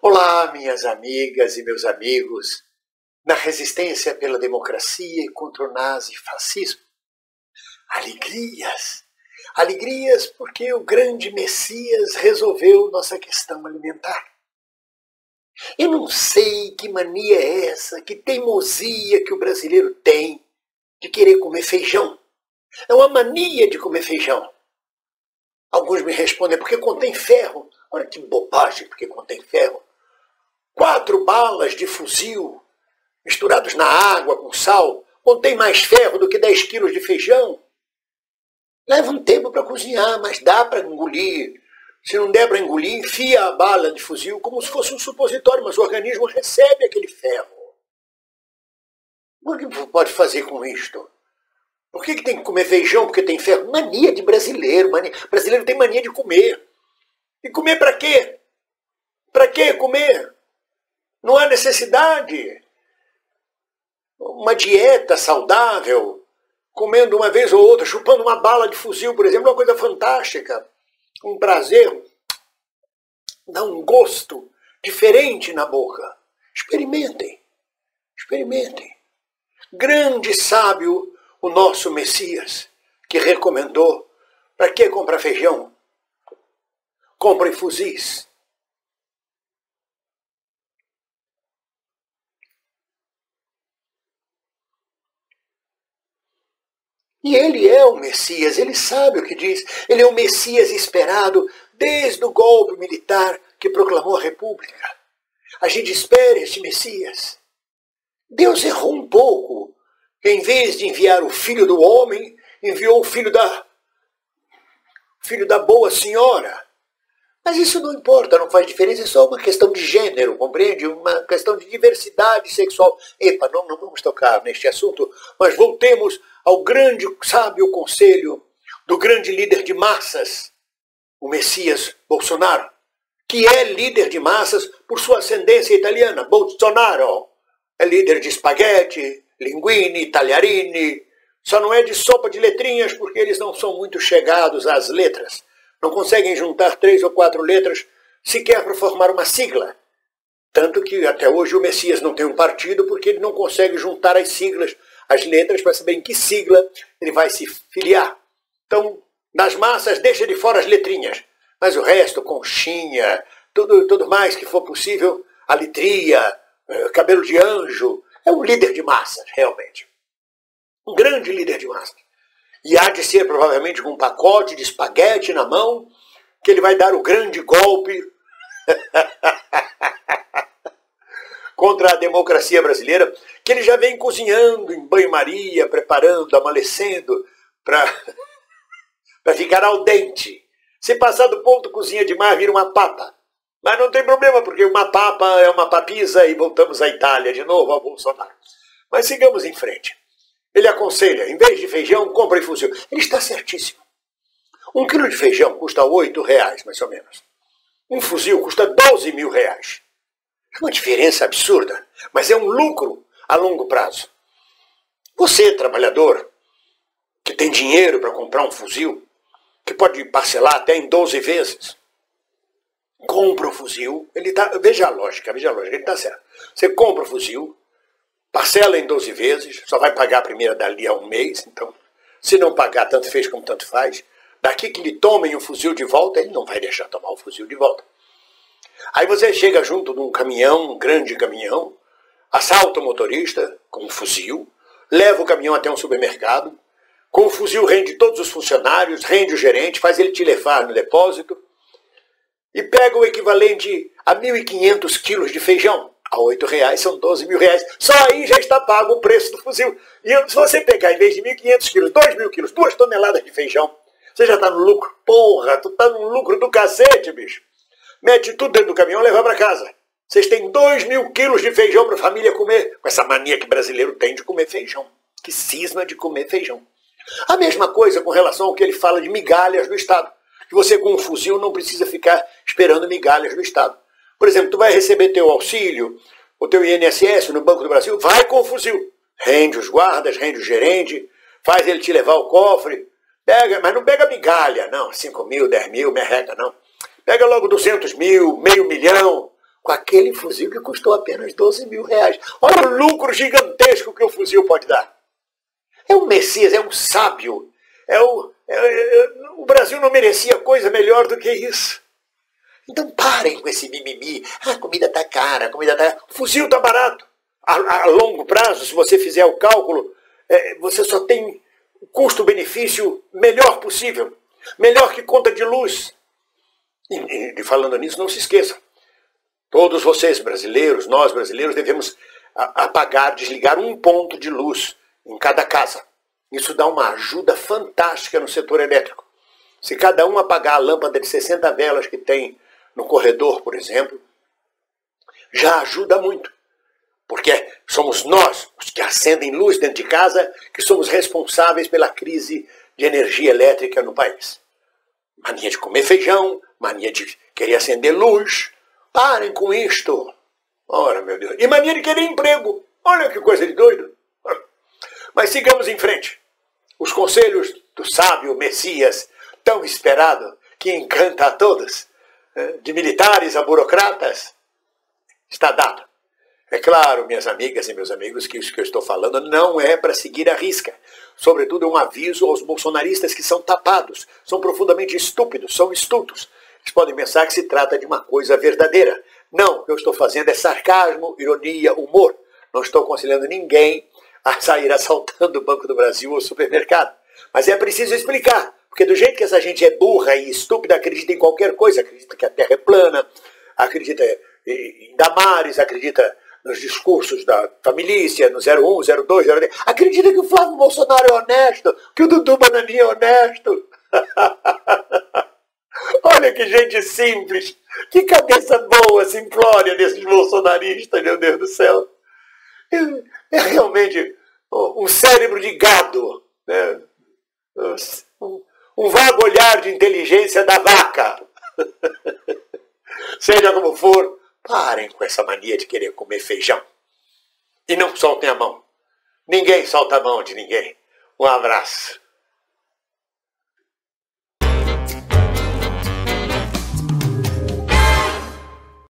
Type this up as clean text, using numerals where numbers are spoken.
Olá, minhas amigas e meus amigos, na resistência pela democracia e contra o nazifascismo. Alegrias, alegrias porque o grande Messias resolveu nossa questão alimentar. Eu não sei que mania é essa, que teimosia que o brasileiro tem de querer comer feijão. É uma mania de comer feijão. Alguns me respondem, porque contém ferro. Olha que bobagem, porque contém ferro. 4 balas de fuzil misturados na água com sal contém mais ferro do que 10 quilos de feijão. Leva um tempo para cozinhar, mas dá para engolir. Se não der para engolir, enfia a bala de fuzil como se fosse um supositório, mas o organismo recebe aquele ferro. O que pode fazer com isto? Por que tem que comer feijão porque tem ferro? Mania de brasileiro. Brasileiro tem mania de comer. E comer para quê? Para que comer? Não há necessidade. Uma dieta saudável, comendo uma vez ou outra, chupando uma bala de fuzil, por exemplo, é uma coisa fantástica. Um prazer, dá um gosto diferente na boca. Experimentem, experimentem. Grande sábio o nosso Messias, que recomendou, para que comprar feijão? Comprem fuzis. E ele é o Messias, ele sabe o que diz. Ele é o Messias esperado desde o golpe militar que proclamou a República. A gente espera este Messias. Deus errou um pouco. Em vez de enviar o filho do homem, enviou o filho da boa senhora. Mas isso não importa, não faz diferença, é só uma questão de gênero, compreende? Uma questão de diversidade sexual. Epa, não vamos tocar neste assunto, mas voltemos ao grande sábio conselho do grande líder de massas, o Messias Bolsonaro, que é líder de massas por sua ascendência italiana. Bolsonaro é líder de espaguete, linguine, tagliarini, só não é de sopa de letrinhas porque eles não são muito chegados às letras. Não conseguem juntar 3 ou 4 letras sequer para formar uma sigla. Tanto que até hoje o Messias não tem um partido porque ele não consegue juntar as siglas, as letras, para saber em que sigla ele vai se filiar. Então, nas massas, deixa de fora as letrinhas. Mas o resto, conchinha, tudo mais que for possível, alitria, cabelo de anjo, é um líder de massas, realmente. Um grande líder de massas. E há de ser provavelmente com um pacote de espaguete na mão, que ele vai dar o grande golpe contra a democracia brasileira, que ele já vem cozinhando em banho-maria, preparando, amolecendo, para ficar al dente. Se passar do ponto cozinha demais, vira uma papa. Mas não tem problema, porque uma papa é uma papisa e voltamos à Itália de novo, ao Bolsonaro. Mas sigamos em frente. Ele aconselha, em vez de feijão, compre fuzil. Ele está certíssimo. 1 quilo de feijão custa R$8, mais ou menos. Um fuzil custa R$12.000. É uma diferença absurda, mas é um lucro a longo prazo. Você, trabalhador, que tem dinheiro para comprar um fuzil, que pode parcelar até em 12 vezes, compra o fuzil, veja a lógica, ele está certo. Você compra o fuzil, parcela em 12 vezes, só vai pagar a primeira dali a um mês, então, se não pagar, tanto fez como tanto faz. Daqui que lhe tomem o fuzil de volta, ele não vai deixar tomar o fuzil de volta. Aí você chega junto de um caminhão, um grande caminhão, assalta o motorista com um fuzil, leva o caminhão até um supermercado, com o fuzil rende todos os funcionários, rende o gerente, faz ele te levar no depósito e pega o equivalente a 1.500 quilos de feijão. A R$8 são R$12.000. Só aí já está pago o preço do fuzil. E se você pegar, em vez de 1.500 quilos, 2.000 quilos, 2 toneladas de feijão, você já está no lucro. Porra, tu está no lucro do cacete, bicho. Mete tudo dentro do caminhão e leva para casa. Vocês têm 2.000 quilos de feijão para a família comer. Com essa mania que brasileiro tem de comer feijão. Que cisma de comer feijão. A mesma coisa com relação ao que ele fala de migalhas do Estado. Que você com um fuzil não precisa ficar esperando migalhas do Estado. Por exemplo, tu vai receber teu auxílio, o teu INSS no Banco do Brasil, vai com o fuzil. Rende os guardas, rende o gerente, faz ele te levar ao cofre. Pega, mas não pega migalha, não. 5.000, 10.000, merreca, não. Pega logo 200 mil, 500 mil, com aquele fuzil que custou apenas 12 mil reais. Olha o lucro gigantesco que o fuzil pode dar. É um Messias, é um sábio. O Brasil não merecia coisa melhor do que isso. Então parem com esse mimimi. A comida está cara, o fuzil está barato. A longo prazo, se você fizer o cálculo, você só tem o custo-benefício melhor possível. Melhor que conta de luz. E falando nisso, não se esqueçam. Todos vocês brasileiros, nós brasileiros, devemos apagar, desligar um ponto de luz em cada casa. Isso dá uma ajuda fantástica no setor elétrico. Se cada um apagar a lâmpada de 60 velas que tem no corredor, por exemplo, já ajuda muito. Porque somos nós, os que acendem luz dentro de casa, que somos responsáveis pela crise de energia elétrica no país. Mania de comer feijão, mania de querer acender luz. Parem com isto. Ora, meu Deus. E mania de querer emprego. Olha que coisa de doido. Mas sigamos em frente. Os conselhos do sábio Messias, tão esperado, que encanta a todos, de militares a burocratas, está dado. É claro, minhas amigas e meus amigos, que isso que eu estou falando não é para seguir à risca. Sobretudo, é um aviso aos bolsonaristas que são tapados, são profundamente estúpidos, são estultos. Eles podem pensar que se trata de uma coisa verdadeira. Não, o que eu estou fazendo é sarcasmo, ironia, humor. Não estou aconselhando ninguém a sair assaltando o Banco do Brasil ou o supermercado. Mas é preciso explicar, porque do jeito que essa gente é burra e estúpida, acredita em qualquer coisa, acredita que a Terra é plana, acredita em Damares, acredita nos discursos da família, no 01, 02, 03, acredita que o Flávio Bolsonaro é honesto, que o Dudu Bananinha é honesto. Olha que gente simples, que cabeça boa, simplória desses bolsonaristas, meu Deus do céu. É realmente um cérebro de gado, né? Um vago olhar de inteligência da vaca. Seja como for, parem com essa mania de querer comer feijão. E não soltem a mão. Ninguém solta a mão de ninguém. Um abraço.